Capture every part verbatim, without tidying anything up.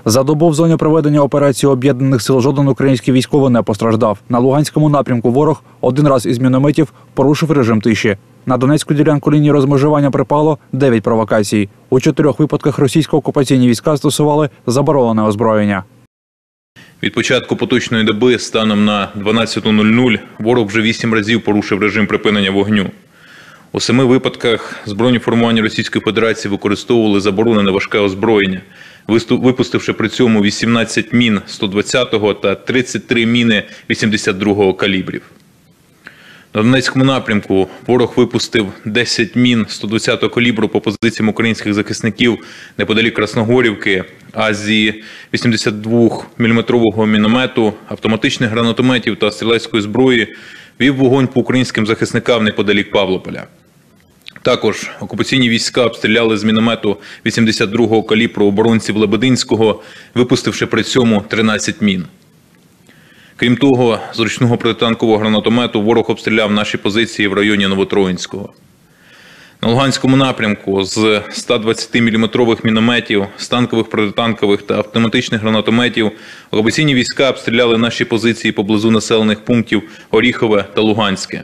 За добу в зоні проведення операції Об'єднаних сил жоден український військовий не постраждав. На Луганському напрямку ворог один раз із мінометів порушив режим тиші. На Донецьку ділянку лінії розмежування припало дев'ять провокацій. У чотирьох випадках російсько-окупаційні війська застосували заборонене озброєння. Від початку поточної доби станом на дванадцяту нуль нуль ворог вже вісім разів порушив режим припинення вогню. У семи випадках збройні формування Російської Федерації використовували заборонене важке озброєння, випустивши при цьому вісімнадцять мін сто двадцятого та тридцять три міни вісімдесят другого калібрів. На Донецькому напрямку ворог випустив десять мін сто двадцятого калібру по позиціям українських захисників неподалік Красногорівки, а зі вісімдесятидвоміліметрового міномету, автоматичних гранатометів та стрілецької зброї вів вогонь по українським захисникам неподалік Павлополя. Також окупаційні війська обстріляли з міномету вісімдесят другого калібру оборонців Лебединського, випустивши при цьому тринадцять мін. Крім того, з ручного протитанкового гранатомету ворог обстріляв наші позиції в районі Новотроїнського. На Луганському напрямку з ста двадцятиміліметрових мінометів, з танкових, протитанкових та автоматичних гранатометів окупаційні війська обстріляли наші позиції поблизу населених пунктів Оріхове та Луганське.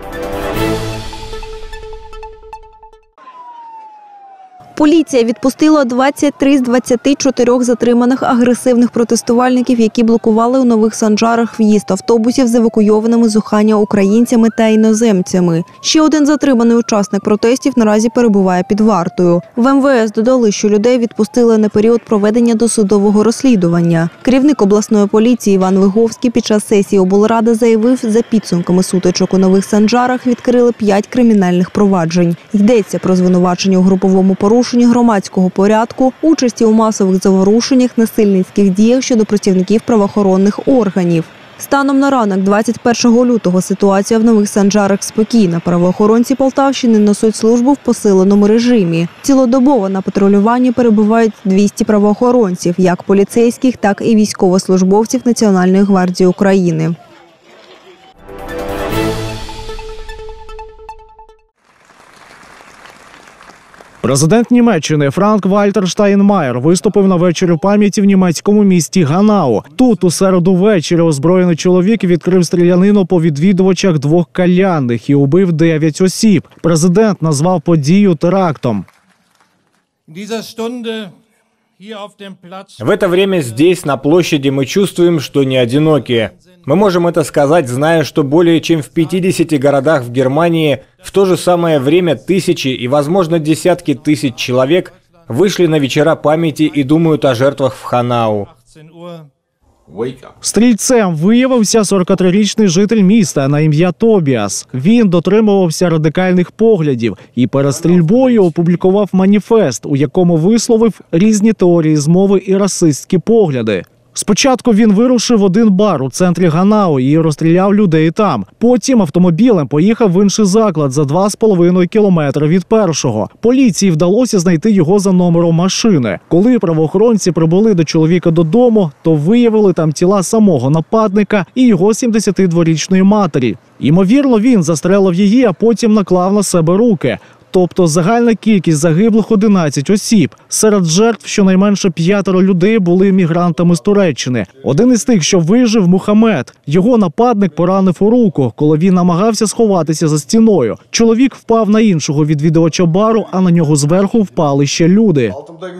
Поліція відпустила двадцять три з двадцяти чотирьох затриманих агресивних протестувальників, які блокували у Нових Санжарах в'їзд автобусів з евакуйованими з Уханя українцями та іноземцями. Ще один затриманий учасник протестів наразі перебуває під вартою. В ем ве ес додали, що людей відпустили на період проведення досудового розслідування. Керівник обласної поліції Іван Виговський під час сесії облради заявив, за підсумками сутичок у Нових Санжарах відкрили п'ять кримінальних проваджень. Йдеться про звинувачення у груповому порушенні громадського порядку, участі у масових заворушеннях, насильницьких діях щодо працівників правоохоронних органів. Станом на ранок двадцять першого лютого ситуація в Нових Санжарах спокійна. Правоохоронці Полтавщини несуть службу в посиленому режимі. Цілодобово на патрулюванні перебувають двісті правоохоронців, як поліцейських, так і військовослужбовців Національної гвардії України. Президент Німеччини Франк-Вальтер Штайнмаєр виступив на вечері пам'яті в німецькому місті Ганау. Тут у середу ввечері озброєний чоловік відкрив стрілянину по відвідувачах двох кальянних і убив дев'ять осіб. Президент назвав подію терактом. В это время здесь, на площади, мы чувствуем, что не одиноки. Мы можем это сказать, зная, что более чем в пятидесяти городах в Германии в то же самое время тысячи и, возможно, десятки тысяч человек вышли на вечера памяти и думают о жертвах в Ханау. Стрільцем виявився сорокатрирічний житель міста на ім'я Тобіас. Він дотримувався радикальних поглядів і перед стрільбою опублікував маніфест, у якому висловив різні теорії змови і расистські погляди. Спочатку він вирушив в один бар у центрі Ганау і розстріляв людей там. Потім автомобілем поїхав в інший заклад за два з половиною кілометри від першого. Поліції вдалося знайти його за номером машини. Коли правоохоронці прибули до чоловіка додому, то виявили там тіла самого нападника і його сімдесятидворічної матері. Ймовірно, він застрелив її, а потім наклав на себе руки. Тобто загальна кількість загиблих – одинадцять осіб. Серед жертв щонайменше п'ятеро людей були мігрантами з Туреччини. Один із тих, що вижив – Мухаммед. Його нападник поранив у руку, коли він намагався сховатися за стіною. Чоловік впав на іншого відвідувача бару, а на нього зверху впали ще люди.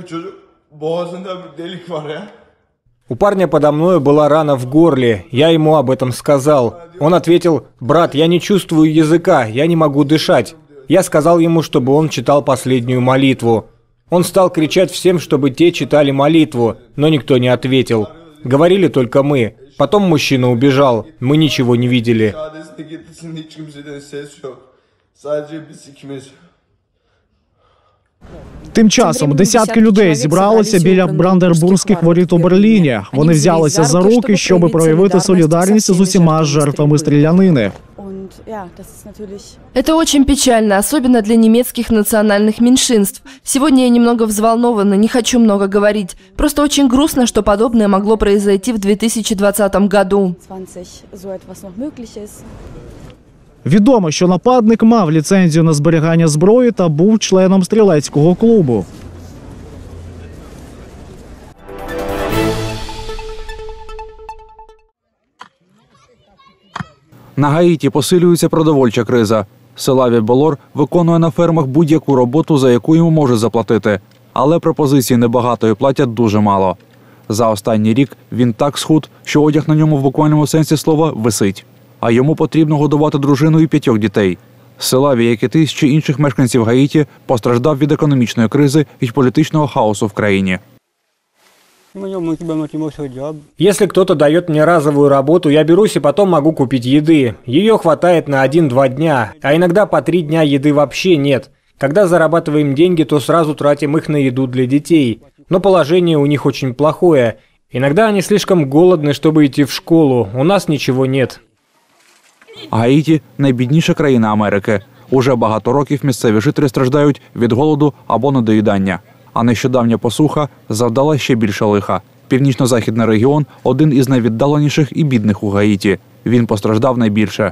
У парня подо мной была рана в горле. Я ему об этом сказал. Он ответил: «Брат, я не чувствую языка, я не могу дышать». Я сказал ему, чтобы он читал последнюю молитву. Он стал кричать всем, чтобы те читали молитву, но никто не ответил. Говорили только мы. Потом мужчина убежал. Мы ничего не видели. Тим часом десятки людей зібралися біля Бранденбурзьких воріт у Берліні. Вони взялися за руки, щоб проявити солідарність з усіма жертвами стрілянини. Это очень печально, особенно для немецких национальных меньшинств. Сегодня я немного взволнована, не хочу много говорить. Просто очень грустно, что подобное могло произойти в две тысячи двадцатом году. Відомо, що нападник мав ліцензію на зберігання зброї та був членом стрілецького клубу. На Гаїті посилюється продовольча криза. Селаві Болор виконує на фермах будь-яку роботу, за яку йому може заплатити. Але пропозиції небагато і платять дуже мало. За останній рік він так схуд, що одяг на ньому в буквальному сенсі слова висить. А йому потрібно годувати дружину і п'ятьох дітей. Селаві, як і тисячі інших мешканців Гаїті, постраждав від економічної кризи і політичного хаосу в країні. Если кто-то дает мне разовую работу, я берусь и потом могу купить еды. Ее хватает на один-два дня, а иногда по три дня еды вообще нет. Когда зарабатываем деньги, то сразу тратим их на еду для детей. Но положение у них очень плохое. Иногда они слишком голодны, чтобы идти в школу. У нас ничего нет. Гаїті – найбідніша країна Америки. Уже багато років місцеві жителі страждають від голоду або недоїдання. А нещодавня посуха завдала ще більше лиха. Північно-західний регіон – один із найвіддаленіших і бідних у Гаїті. Він постраждав найбільше.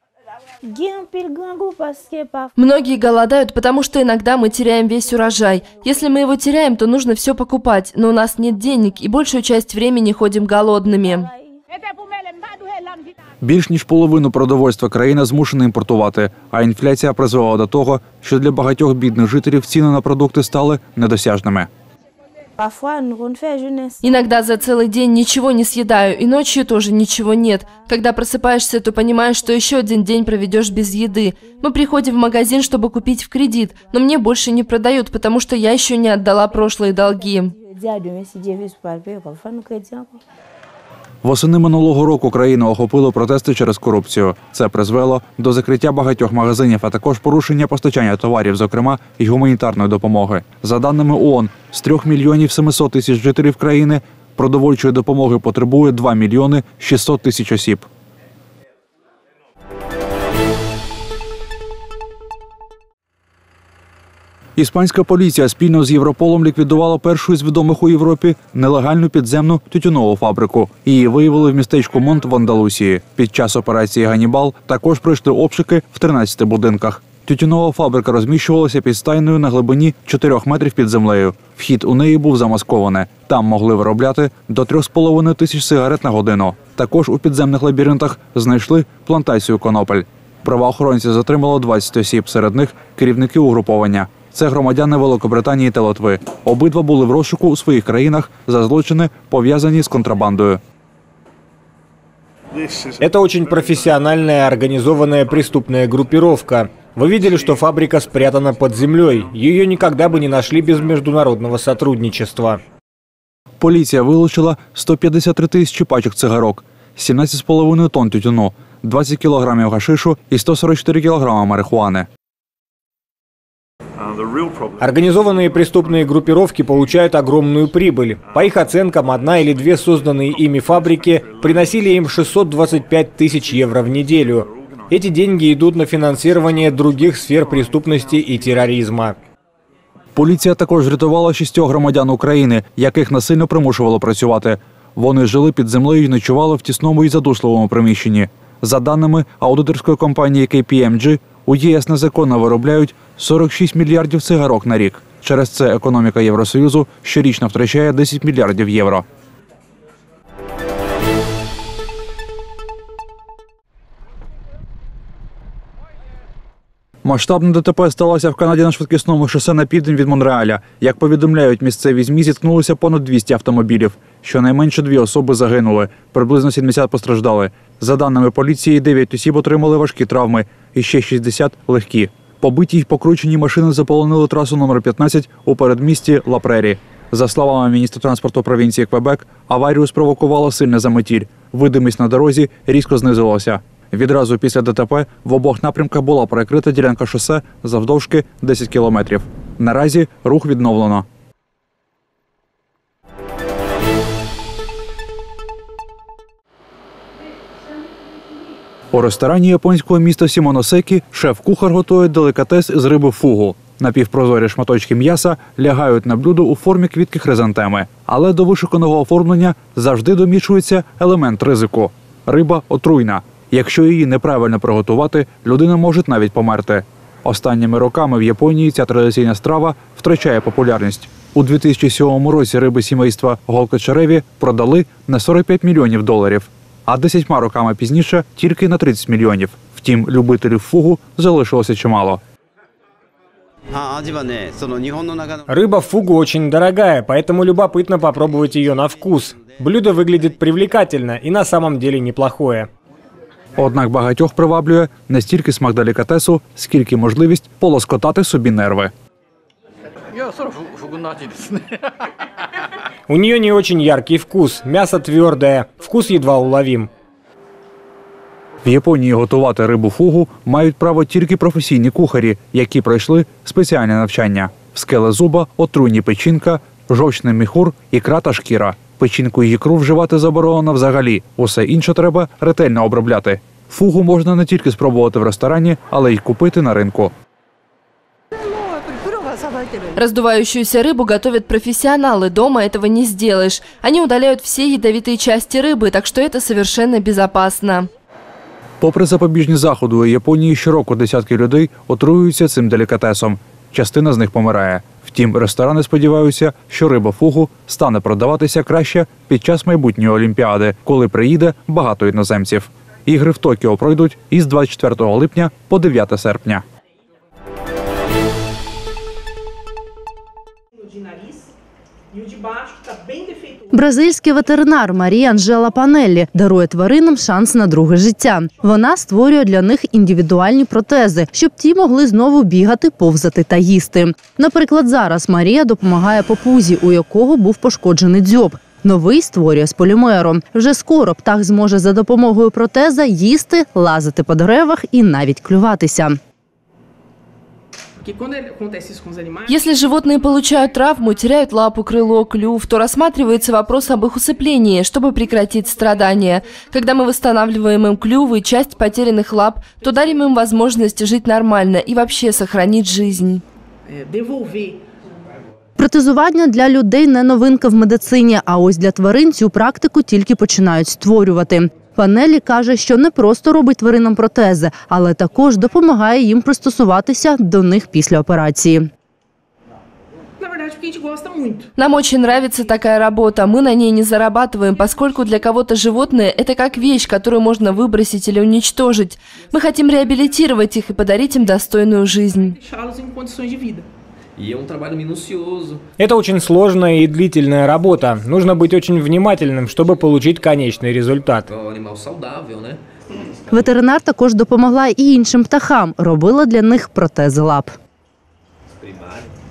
Многие голодают, потому что иногда мы теряем весь урожай. Если мы его теряем, то нужно все покупать, но у нас нет денег и большую часть времени ходим голодными. Більш ніж половину продовольства країна змушена імпортувати, а інфляція призвела до того, що для багатьох бідних жителів ціни на продукти стали недосяжними. Иногда за целый день ничего не съедаю, и ночью тоже ничего нет. Когда просыпаешься, то понимаешь, что еще один день проведешь без еды. Мы приходим в магазин, чтобы купить в кредит, но мне больше не продают, потому что я еще не отдала прошлые долги. Восени минулого року країну охопили протести через корупцію. Це призвело до закриття багатьох магазинів, а також порушення постачання товарів, зокрема і гуманітарної допомоги. За даними ООН, з трьох мільйонів семисот тисяч жителів країни продовольчої допомоги потребує два мільйони шістсот тисяч осіб. Іспанська поліція спільно з Європолом ліквідувала першу із відомих у Європі нелегальну підземну тютюнову фабрику. Її виявили в містечку Монт в Андалусії. Під час операції «Ганнібал» також пройшли обшуки в тринадцяти будинках. Тютюнова фабрика розміщувалася під стайнею на глибині чотирьох метрів під землею. Вхід у неї був замаскований. Там могли виробляти до трьох з половиною тисяч сигарет на годину. Також у підземних лабіринтах знайшли плантацію конопель. Правоохоронці затримали двадцять осіб, серед них керівники угруповання. Це громадяни Великобританії та Литви. Обидва були в розшуку у своїх країнах за злочини, пов'язані з контрабандою. Это очень профессиональная организованная преступная группировка. Вы видели, что фабрика спрятана под землей. Ее никогда бы не нашли без международного сотрудничества. Поліція вилучила сто п'ятдесят три тисячі пачок цигарок, сімнадцять з половиною тонн тютюну, двадцять кілограмів гашишу і сто сорок чотири кілограми марихуани. Организованные преступные группировки получают огромную прибыль. По их оценкам, одна или две созданные ими фабрики приносили им шестьсот двадцать пять тысяч евро в неделю. Эти деньги идут на финансирование других сфер преступности и терроризма. Поліція також врятувала шістьох громадян України, яких насильно примушувало працювати. Вони жили під землею і ночували в тісному і задушливому приміщенні. За даними аудиторської компанії кей пі ем джі, у ЄС незаконно виробляють сорок шість мільярдів цигарок на рік. Через це економіка Євросоюзу щорічно втрачає десять мільярдів євро. Масштабне ДТП сталося в Канаді на швидкісному шосе на південь від Монреаля. Як повідомляють місцеві ЗМІ, зіткнулися понад двісті автомобілів. Щонайменше дві особи загинули, приблизно сімдесят постраждали. За даними поліції, дев'ять осіб отримали важкі травми і ще шістдесят – легкі. Побиті й покручені машини заполонили трасу номер п'ятнадцять у передмісті Ла-Прері. За словами міністра транспорту провінції Квебек, аварію спровокувала сильна заметіль. Видимість на дорозі різко знизилася. Відразу після ДТП в обох напрямках була перекрита ділянка шосе завдовжки десять кілометрів. Наразі рух відновлено. У ресторані японського міста Сімоносекі шеф-кухар готує делікатес із риби фугу. Напівпрозорі шматочки м'яса лягають на блюдо у формі квітки хризантеми. Але до вишуканого оформлення завжди домішується елемент ризику. Риба отруйна. Якщо її неправильно приготувати, людина може навіть померти. Останніми роками в Японії ця традиційна страва втрачає популярність. У дві тисячі сьомому році риби сімейства голкочереві продали на сорок п'ять мільйонів доларів. а десятьма роками пізніше тільки на тридцять мільйонів. Втім, любителів фугу залишилося чимало. Рыба фугу очень дорогая, поэтому любопытно попробовать ее на вкус. Блюдо выглядит привлекательно и на самом деле неплохое. Однак багатьох приваблює не стільки смак делікатесу, скільки можливість полоскотати собі нерви. У нее не очень яркий вкус, мясо твердое, вкус едва уловим. В Японії готувати рибу фугу мають право тільки професійні кухарі, які пройшли спеціальне навчання. Скелезуба, отруйні печінка, жовчний міхур, ікра та шкіра. Печінку і ікру вживати заборонено взагалі. Усе інше треба ретельно обробляти. Фугу можна не тільки спробувати в ресторані, але й купити на ринку. Раздувающуюся рыбу готовят профессионалы, дома этого не сделаешь. Они удаляют все ядовитые части рыбы, так что это совершенно безопасно. Попри запобіжні заходи, у Японії щороку десятки людей отруюються цим делікатесом. Частина з них помирає. Втім, ресторани сподіваються, що риба фугу стане продаватися краще під час майбутньої Олімпіади, коли приїде багато іноземців. Ігри в Токіо пройдуть із двадцять четвертого липня по дев'яте серпня. Бразильський ветеринар Марія Анжела Панеллі дарує тваринам шанс на друге життя. Вона створює для них індивідуальні протези, щоб ті могли знову бігати, повзати та їсти. Наприклад, зараз Марія допомагає папузі, у якого був пошкоджений дзьоб. Новий створює з полімером. Вже скоро птах зможе за допомогою протеза їсти, лазити по деревах і навіть клюватися. Если животные получают травму, теряют лапу, крыло, клюв, то рассматривается вопрос об их усыплении, чтобы прекратить страдания. Когда мы восстанавливаем им клювы, часть потерянных лап, то дарим им возможность жить нормально и вообще сохранить жизнь. Протезування для людей не новинка в медицині, а ось для тварин цю практику тільки починають створювати. Панеллі каже, що не просто робить тваринам протези, але також допомагає їм пристосуватися до них після операції. Нам очень нравится такая работа. Мы на ней не зарабатываем, поскольку для кого-то животные – это как вещь, которую можно выбросить или уничтожить. Мы хотим реабилитировать их и подарить им достойную жизнь. Это очень сложная и длительная работа. Нужно быть очень внимательным, чтобы получить конечный результат. Ветеринар також допомогла і іншим птахам, робила для них протези лап.